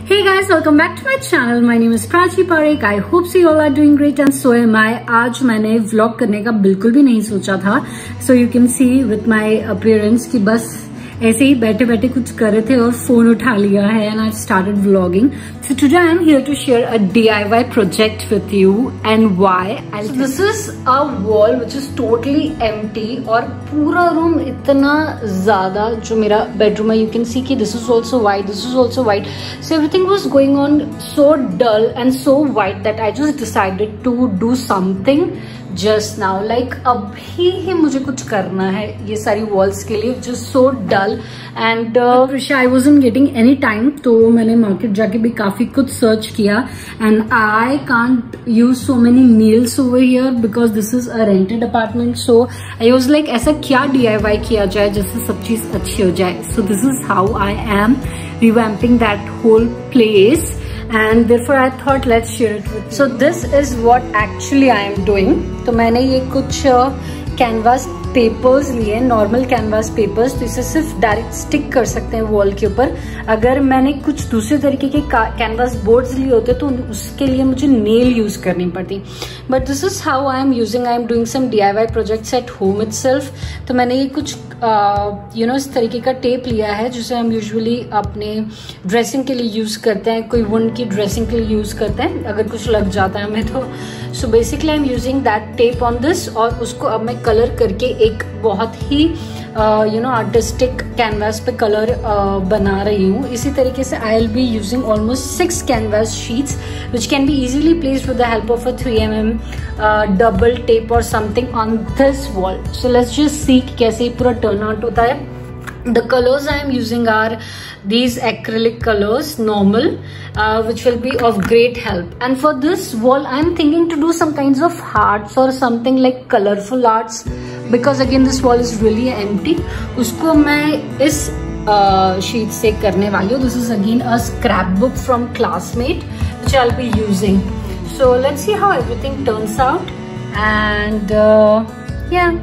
Hey guys, welcome back to my channel. My name is Prachi Parekh. I hope so you all are doing great and so am I. आज मैंने vlog करने का बिल्कुल भी नहीं सोचा था. So you can see with my appearance कि बस ऐसे ही बैठे बैठे कुछ कर रहे थे और फोन उठा लिया है and I've started vlogging. So today I'm here to share a DIY project with you and why. So this is a wall which is totally empty और पूरा रूम इतना ज़्यादा जो मेरा bedroom है, you can see कि this is also white, this is also white. So everything was going on so dull and so white that I just decided to do something just now. Like अभी ही मुझे कुछ करना है ये सारी walls के लिए, just so dull and I wasn't getting any time. तो मैंने market जाके भी काफी कुछ search किया and I can't use so many nails over here because this is a rented apartment. So I was like ऐसा क्या DIY किया जाए जिससे सब चीज अच्छी हो जाए. So this is how I am revamping that whole place. And therefore I thought let's share it with you. So this is what actually I am doing. तो मैंने ये कुछ कैनवास पेपर्स लिए, नॉर्मल कैनवास पेपर्स, तो इसे सिर्फ direct stick कर सकते हैं वॉल के ऊपर. अगर मैंने कुछ दूसरे तरीके के कैनवास बोर्ड्स लिए होते तो उसके लिए मुझे नेल यूज करनी पड़ती. But this is how I am using. I am doing some DIY projects at home itself. तो मैंने ये कुछ इस तरीके का टेप लिया है जिसे हम यूजुअली अपने ड्रेसिंग के लिए यूज करते हैं, कोई वुंड की ड्रेसिंग के लिए यूज करते हैं अगर कुछ लग जाता है हमें तो. So basically I am using that tape on this और उसको अब मैं कलर करके एक बहुत ही आर्टिस्टिक कैनवास पे कलर बना रही हूँ. इसी तरीके से I will be using almost 6 canvas sheets which can be easily placed with the help of a 3mm double tape और something on this wall. So let's just see कैसे ये पूरा टर्न आउट होता है. The colors I am using are these acrylic colors, normal, which will be of great help. And for this wall, I am thinking to do some kinds of hearts or something like colorful arts, because again this wall is really empty. उसको मैं इस sheet से करने वाली हूँ. This is again a scrapbook from classmate, which I'll be using. So let's see how everything turns out. And yeah.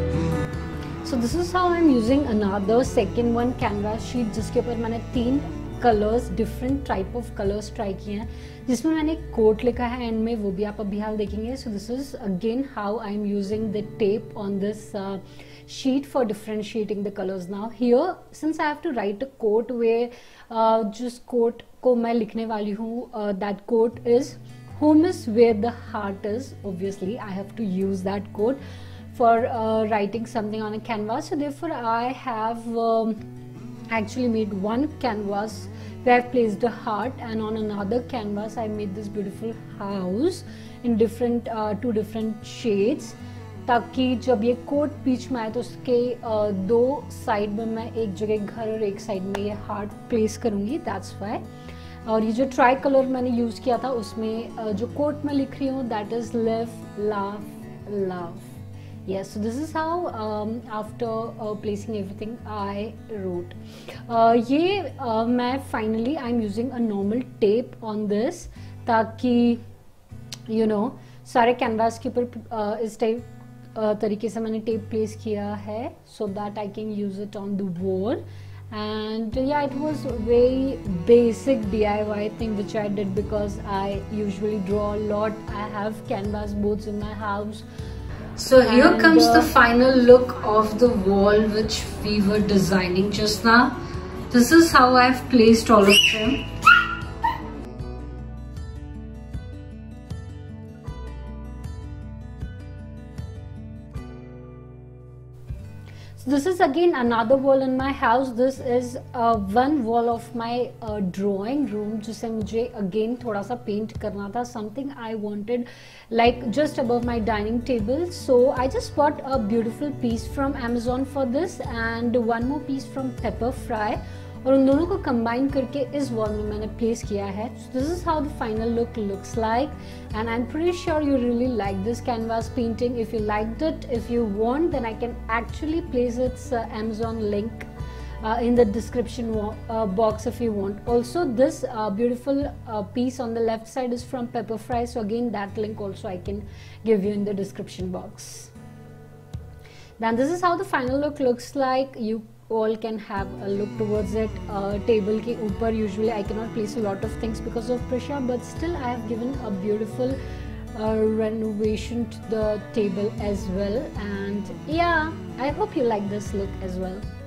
So this is how I'm using another second one canvas sheet जिसके ऊपर मैंने 3 colours, different type of colours try किए हैं, जिसमें मैंने एक coat लिखा है एंड में, वो भी आप अभी हाल देखेंगे. So this is again how I am using the tape on this sheet for differentiating the colors. Now here since I have to write a quote where जिस quote को मैं लिखने वाली हूँ, that quote is home is where the heart is. Obviously I have to use that quote for writing something on a canvas. So therefore I have actually made one canvas where I've placed a heart, and on another canvas I made this beautiful house in different 2 different shades, ताकि जब ये coat बीच में आए तो उसके 2 side में मैं एक जगह घर और एक साइड में ये हार्ट प्लेस करूंगी. That's why. और ये जो ट्राई कलर मैंने यूज किया था उसमें जो कोट में लिख रही हूँ that is live laugh love. Yes, so this is how after placing everything I wrote. मैं finally I'm using a normal tape on this ताकि सारे कैनवास के ऊपर इस तरीके से मैंने टेप प्लेस किया है so that I can use it on the wall. And yeah, it was very basic DIY thing which I did because I usually draw a lot. I have canvas boards in my house. So here comes the final look of the wall which we were designing just now. This is how I've placed all of them. So this is again another wall in my house. This is one wall of my drawing room जिसे मुझे again थोड़ा सा paint करना था. Something I wanted like just above my dining table. So I just bought a beautiful piece from Amazon for this and one more piece from Pepperfry. और उन दोनों को कंबाइन करके इस वॉल में मैंने प्लेस किया है. This is how the final look looks like and I am pretty sure you really like this canvas painting. If you liked it, if you want, then I can actually place its Amazon link in the description box if you want. Also this beautiful piece on the left side is from Pepperfry, so again that link also I can give you in the description box. Then this is how the final look looks like. You all can have a look towards it. Table ke upar usually I cannot place a lot of things because of pressure, but still I have given a beautiful renovation to the table as well. And yeah, I hope you like this look as well.